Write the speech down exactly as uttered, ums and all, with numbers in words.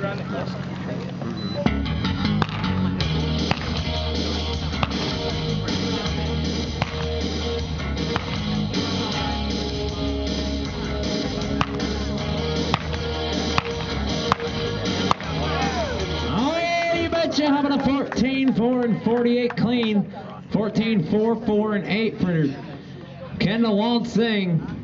How about a fourteen four and forty-eight clean? fourteen four, four and eight for Kenda Lenseigne.